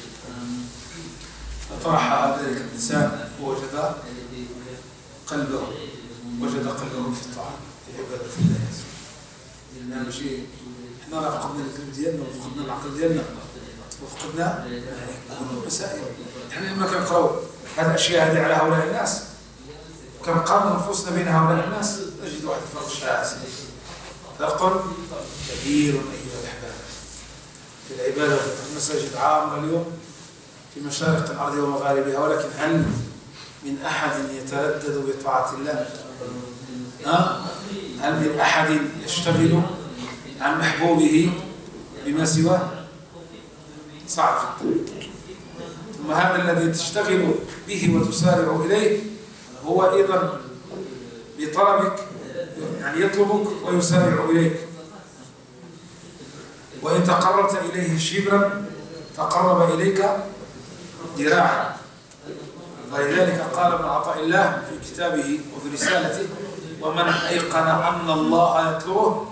فطرح ذلك الإنسان ووجد قلبه في الطاعة، في عبادة الله عز وجل. لأن ماشي احنا فقدنا القلب ديالنا وفقدنا العقل ديالنا وفقدنا يعني كل المسائل. احنا لما كنقراو هذه الأشياء هذه على هؤلاء الناس وكنقارنوا نفوسنا بين هؤلاء الناس، نجد واحد الفرق شاسع، فرق كبير أيها الأحباب في العبادة في المساجد عامة اليوم في مشارق الأرض ومغاربها. ولكن هل من أحد يتردد بطاعة الله؟ هل من أحد يشتغل عن محبوبه بما سواه؟ صعب جدا. ثم هذا الذي تشتغل به وتسارع إليه هو أيضا بطلبك، يعني يطلبك ويسارع إليك. وإن تقربت إليه شبرا تقرب إليك ذراعا. ولذلك قال ابن عطاء الله في كتابه وفي رسالته: ومن أيقن أن الله يطلبه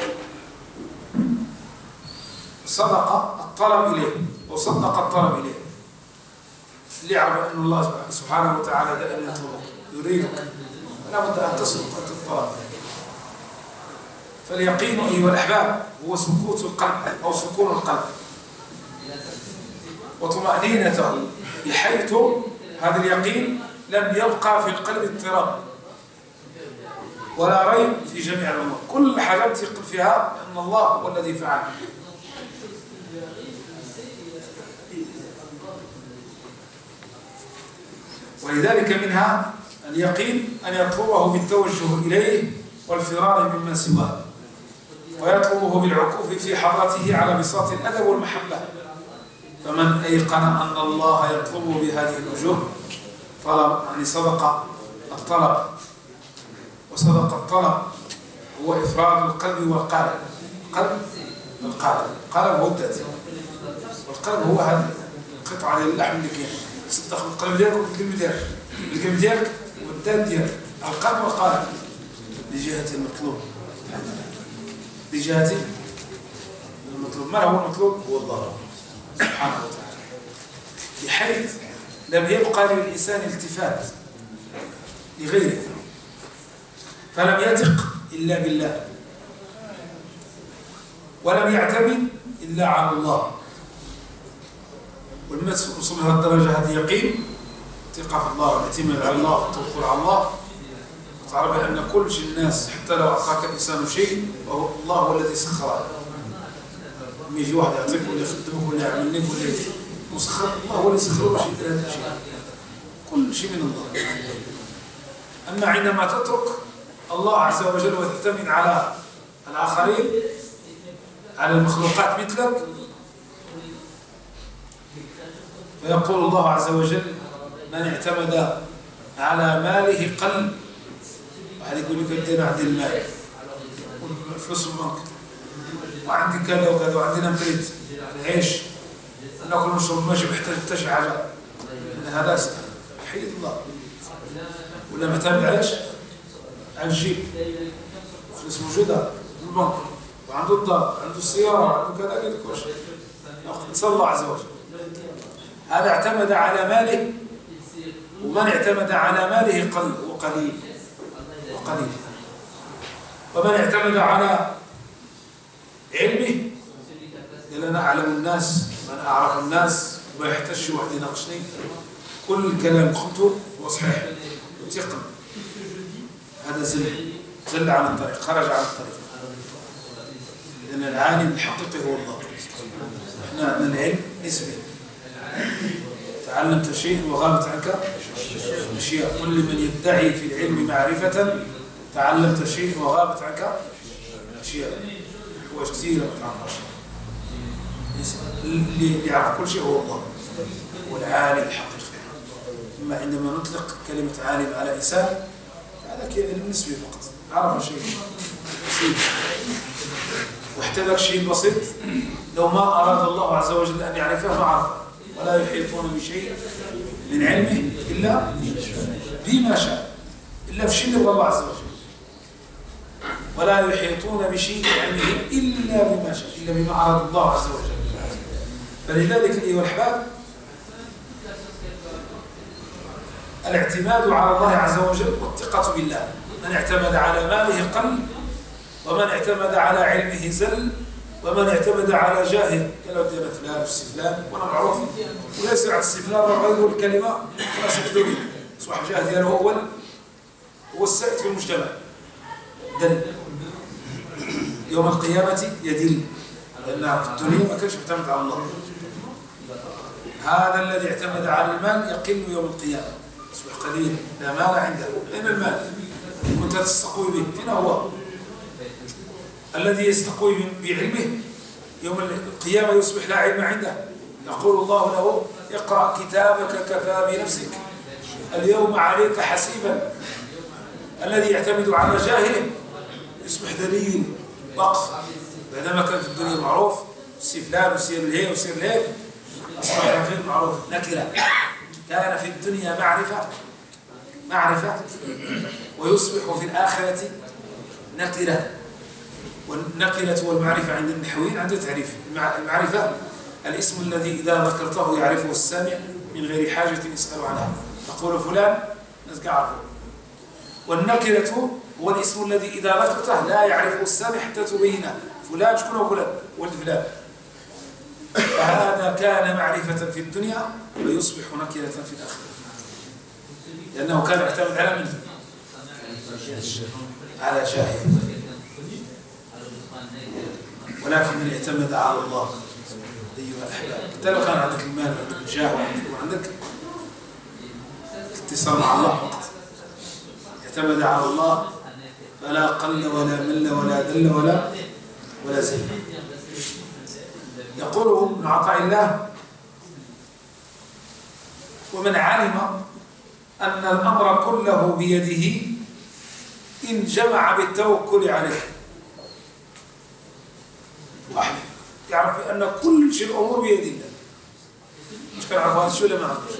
صدق الطلب إليه وصدق الطلب إليه. ليعرف أن الله سبحانه وتعالى دائما يطلبك يريدك، فلا بد أن تصدق أنت الطلب. فاليقين أيها الأحباب هو سكوت القلب أو سكون القلب وطمأنينته، بحيث هذا اليقين لم يبقى في القلب اضطراب ولا ريب في جميع الأمور، كل حاجة تقل فيها أن الله هو الذي فعل. ولذلك منها اليقين أن يطلبه بالتوجه إليه والفرار مما سواه، ويطلبه بالعكوف في حضرته على بساط الأدب والمحبة. فمن أيقن أن الله يطلبه بهذه الوجوه طلب، يعني صدق الطلب. وصدق الطلب هو إفراد القلب والقالب. القالب هو الذات، والقلب هو هذه القطعة اللحم اللي كاين صدق القلب ديالك والقلب ديالك، القلب ديالك والذات ديالك، القلب والقالب لجهة المطلوب، لجهة المطلوب. ما هو المطلوب؟ هو الله سبحانه وتعالى، بحيث لم يبقى للإنسان التفات لغيره، فلم يثق إلا بالله، ولم يعتمد إلا على الله. ولما توصل لهذه الدرجة هذه يقين، ثقة في الله والاعتماد على الله والتوكل على الله، وتعرف أن كل شيء الناس حتى لو أعطاك الإنسان شيء وهو الله هو الذي سخره. لما يجي واحد يعطيك ولا يخدمك ولا يعمل لك ولا مسخر، الله هو اللي سخره شيء يدير هذا الشيء، كل شيء من الله. أما عندما تترك الله عز وجل وتعتمد على الآخرين، على المخلوقات مثلك، فيقول الله عز وجل: من اعتمد على ماله قل. واحد يقول لك انت عندي المال والفلوس البنك وعندي كذا وكذا وعندنا مريض نعيش ناكل ونشرب ماشي محتاج حتى شي حاجه، هذا حيد الله. ولا معتمد علاش؟ على الجيب، فلوس موجوده في البنك وعنده الدار، عنده السياره، عنده كذا، قال لك واش نسال الله عز وجل. هذا اعتمد على ماله، ومن اعتمد على ماله قل وقليل وقليل. ومن اعتمد على علمه قال انا اعلم الناس وانا اعرف الناس وما يحتاجش واحد يناقشني، كل الكلام قلته هو صحيح وتقن. هذا زل عن الطريق، خرج عن الطريق، لان العالم الحقيقي هو الله. احنا عندنا العلم نسبي، تعلمت شيء وغابت عنك أشياء. كل من يدعي في العلم معرفة تعلمت شيء وغابت عنك أشياء. حوايج كثيرة ما تعرفهاش. اللي يعرف كل شيء هو الله، والعالم الحقيقي. أما عندما نطلق كلمة عالم على إنسان هذا علم نسبي فقط، عرف شيء بسيط واحتاج شيء بسيط، لو ما أراد الله عز وجل أن يعرفه ما عرفه. ولا يحيطون بشيء من علمه إلا بما شاء، إلا بشيء اللي الله عز وجل. ولا يحيطون بشيء من علمه إلا بما شاء، إلا بما أراد الله عز وجل. فلذلك أيها الأحباب الاعتماد على الله عز وجل والثقة بالله. من اعتمد على ماله قل، ومن اعتمد على علمه زل، ومن اعتمد على جاهل قال له دير فلان واستفلان وانا معروف، وليس على الاستفلان راه يقول الكلمه الناس يقدروا به، اصبح الجاه ديالو هو السائد في المجتمع. دل يوم القيامه يدل، لان في الدنيا ما كانش معتمد على الله. هذا الذي اعتمد على المال يقل يوم القيامه، يصبح قليل، لا مال عنده. اين المال؟ كنت تستقوي به، فين هو؟ الذي يستقوي بعلمه يوم القيامة يصبح لا علم عنده. يقول الله له: اقرأ كتابك كفى بنفسك اليوم عليك حسيبا. الذي يعتمد على جاهل يصبح دليل وقف، بينما كان في الدنيا معروف، سي فلان وسير الهي وسير الهي، أصبح غير معروف نكرة. كان في الدنيا معرفة ويصبح في الآخرة نكرة. والنكرة والمعرفة عند النحويين عنده تعريف. المعرفة الاسم الذي إذا ذكرته يعرفه السامع من غير حاجة يسأل عنها. تقول فلان الناس عارفه. والنكرة هو الاسم الذي إذا ذكرته لا يعرفه السامع حتى تبينه. فلان شكون هو فلان؟ ولد فلان. فهذا كان معرفة في الدنيا ويصبح نكرة في الآخرة، لأنه كان يعتمد على من؟ على جاهل. ولكن من اعتمد على الله أيها الأحباب، حتى لو كان عندك المال وعندك الجاه وعندك اتصال مع الله فقط، اعتمد على الله فلا قل ولا مل ولا دل ولا زل. يقول ابن عطاء الله: ومن علم أن الأمر كله بيده إن جمع بالتوكل عليه. واحد يعرف أن كل شيء الأمور بيد الله. مش كان عرف هذا الشيء ولا ما عرفش؟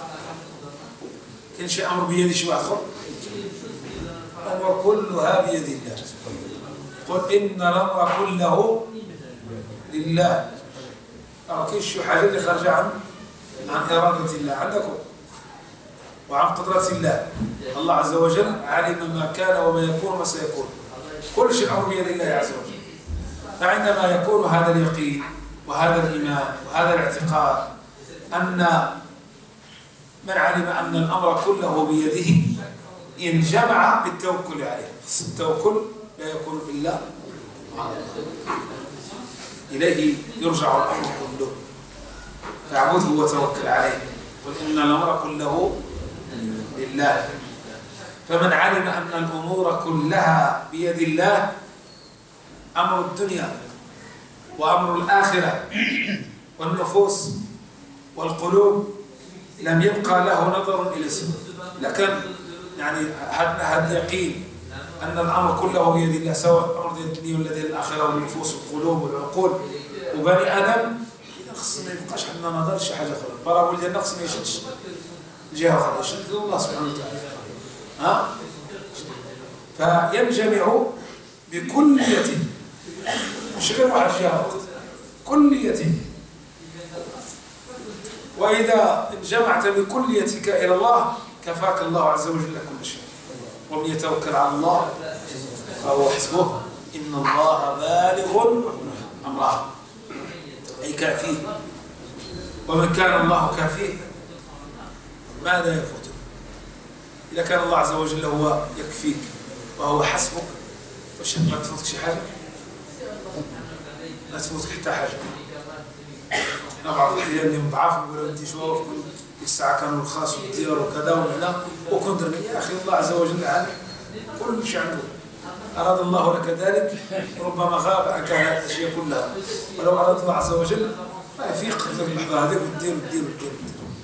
كل شيء أمر بيد شيء آخر. الأمر كلها بيد الله. قل إن الأمر كله لله. كل شيء حاجة اللي خارجة عن إرادة الله عندكم وعن قدرة الله. الله عز وجل علم ما كان وما يكون وما سيكون. كل شيء أمر بيد الله عز وجل. فعندما يكون هذا اليقين وهذا الإيمان وهذا الاعتقاد أن من علم أن الأمر كله بيده إن جمع بالتوكل عليه. التوكل لا يكون إلا على الله، إليه يرجع الأمر كله، فاعبده وتوكل عليه. قل إن الأمر كله لله. فمن علم أن الأمور كلها بيد الله، أمر الدنيا وأمر الآخرة والنفوس والقلوب، لم يبقى له نظر إلى السماء. لكن يعني هذا اليقين أن الأمر كله بيد الله، سواء أمر الدنيا والذي الآخرة والنفوس والقلوب والعقول وبني آدم، نقص ما يبقاش عندنا نظر شي حاجة أخرى. برا ولد النقص ما يشدش جهة أخرى، يشد الله سبحانه وتعالى. فينجمع بكليته، مش غير واحد جهة كليته. وإذا انجمعت بكليتك إلى الله كفاك الله عز وجل كل شيء. ومن يتوكل على الله فهو حسبه إن الله بالغ أمره، أي كافيه. ومن كان الله كافيه ماذا يفوته؟ إذا كان الله عز وجل هو يكفيك وهو حسبك، وش ما تفوتك شي حاجة؟ لا تفوتك حتى حاجة. هنا بعض الأحيان اللي مضعاف يقولوا أنت شوف كل الساعة كانوا الخاص والديار وكذا وهنا وكنت يا أخي الله عز وجل عنه كل شيء عنده. أراد الله لك ذلك ربما غاب عنك هذه الأشياء كلها، ولو أراد الله عز وجل ما يفيق في اللحظة هذه والدير والدير والدير.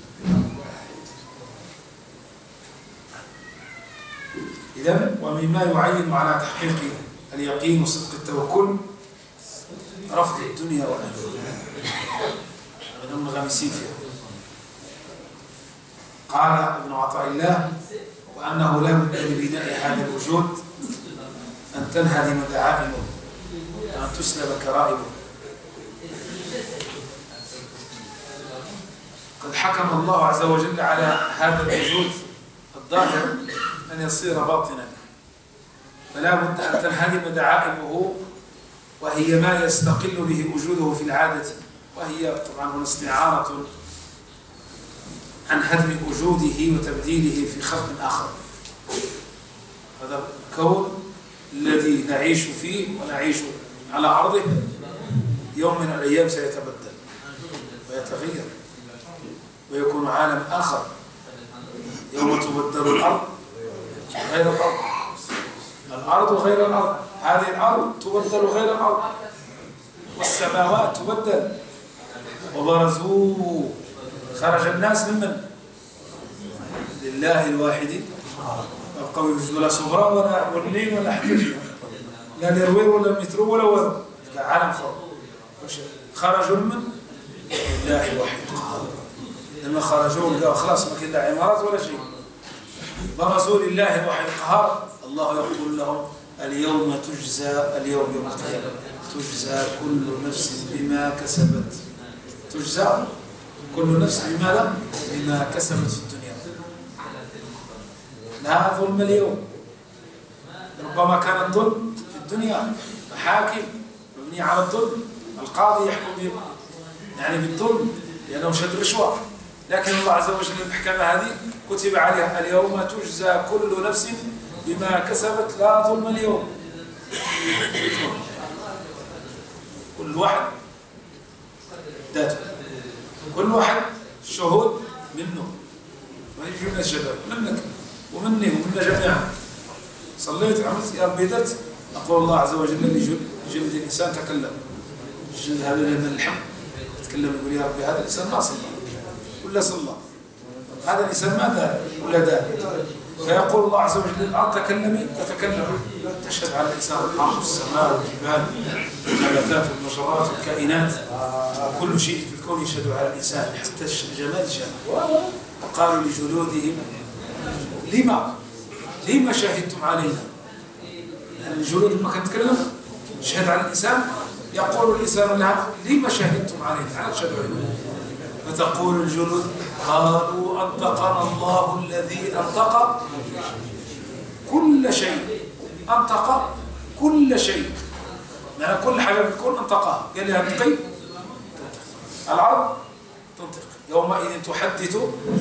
إذن ومما يعين على تحقيق اليقين وصدق التوكل رفض الدنيا وأهلها من منغمسين فيها. قال ابن عطاء الله: وأنه لا بد لبناء هذا الوجود أن تنهدم دعائمه وأن تسلب كرائمه. قد حكم الله عز وجل على هذا الوجود الظاهر أن يصير باطنا، فلا بد أن تنهدم دعائمه، وهي ما يستقل به وجوده في العادة، وهي طبعا استعارة عن هدم وجوده وتبديله في خلق آخر. هذا الكون الذي نعيش فيه ونعيش على أرضه يوم من الأيام سيتبدل ويتغير ويكون عالم آخر، يوم تبدل الأرض غير الأرض، الأرض غير الأرض، هذه الأرض تبدل غير الأرض، والسماوات تبدل. وبرزوا خرج الناس ممن؟ لله الواحد القوي ولا صغرى ولا ولين ولا حتى لا نروير ولا مترو ولا ورو، عالم خرجوا من لله الواحد القهار. لما خرجوا لقوا خلاص ما كان لا عمارات ولا شيء، برزوا لله الواحد القهار. الله يقول لهم: اليوم تجزى، اليوم يوم القيامة تجزى كل نفس بما كسبت. تجزى كل نفس بماذا؟ بما كسبت في الدنيا. لا ظلم اليوم. ربما كان الظلم في الدنيا محاكم مبنية على الظلم، القاضي يحكم يعني بالظلم لأنه شد رشوة، لكن الله عز وجل المحكمة هذه كتب عليها اليوم تجزى كل نفس بما كسبت لا ظلم اليوم. كل واحد ذاته، كل واحد شهود منه، ما يجي من الشهادة منك ومني ومنا جميعا. صليت عملت يا ربي درت، أقول الله عز وجل لجلد الإنسان تكلم، الجلد هذا من اللحم يتكلم يقول يا ربي هذا الإنسان ما صلى ولا صلى، هذا الإنسان ما دار ولا دار. فيقول الله عز وجل للأرض تكلمي تتكلم، تشهد على الإنسان الأرض والسماء والجبال والنباتات والمجرات والكائنات، كل شيء في الكون يشهد على الإنسان حتى الجمال شهد. قالوا لجلودهم لما شهدتم علينا؟ يعني الجلود لما كانت تتكلم تشهد على الإنسان، يقول الإنسان لها لما شهدتم علينا؟ على تشهد علينا. فتقول الجلود قالوا أنطقنا الله الذي أنطق كل شيء. أنطق كل شيء، يعني كل حاجة بالكون أنطقها. قال لها انطقي، العرب تنطق. يومئذ تحدث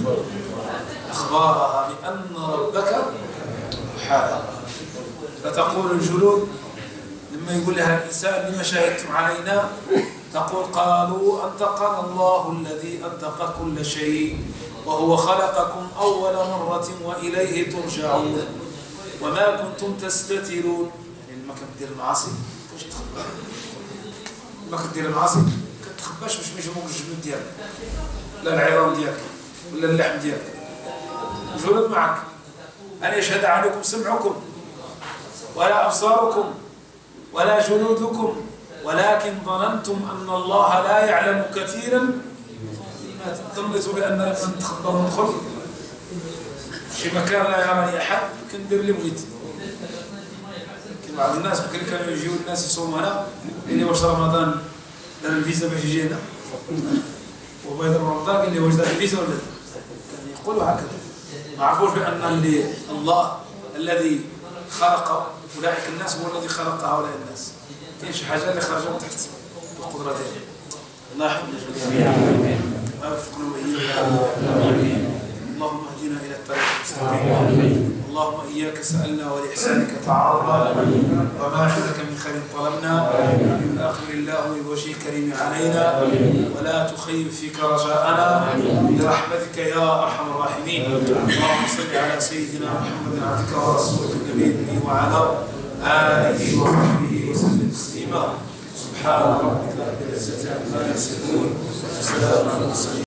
أخبارها بأن ربك حالها. فتقول الجلود لما يقول لها الإنسان لما شهدتم علينا، تقول قالوا أنطقنا الله الذي أنطق كل شيء وهو خلقكم أول مرة وإليه ترجعون وما كنتم تستترون. يعني لما كنت دير المعاصي كنتش تخبى، لما كنت دير المعاصي كتخباش باش ما يجيبوك الجلود ديالك لا العظام ديالك ولا اللحم ديالك. الجلود معك أن يشهد عليكم سمعكم ولا أبصاركم ولا جلودكم ولكن ظننتم أن الله لا يعلم كثيرا ما ظننتم بأن من تخبر من خلق شي مكان لا يراني أحد كندير اللي بغيت. بعض الناس ممكن كانوا يجيو الناس يصوموا هنا اللي واش رمضان دار الفيزا باش يجي هنا، وبيض رمضان قال لي واش دار الفيزا ولا لا، كانوا يقولوا هكذا. ما عرفوش بأن اللي الله الذي خلق أولئك الناس هو الذي خلق هؤلاء الناس. كاين شي حاجه اللي خارجه من تحت القدره ديالنا. الله يحفظنا جميعا ويوفقنا واياك. اللهم اهدنا الى الطريق المستقيم. اللهم اياك سالنا ولاحسانك تعرضنا وما عندك من خير طلبنا. اقبل الله بوجهه الكريم علينا ولا تخيب فيك رجاءنا برحمتك يا ارحم الراحمين. اللهم صل على سيدنا محمد عبدك ورسولك النبي وعلى آله وصحبه وسلم تسليما. سبحان ربك رب العزة عما يصفون وسلام على المرسلين.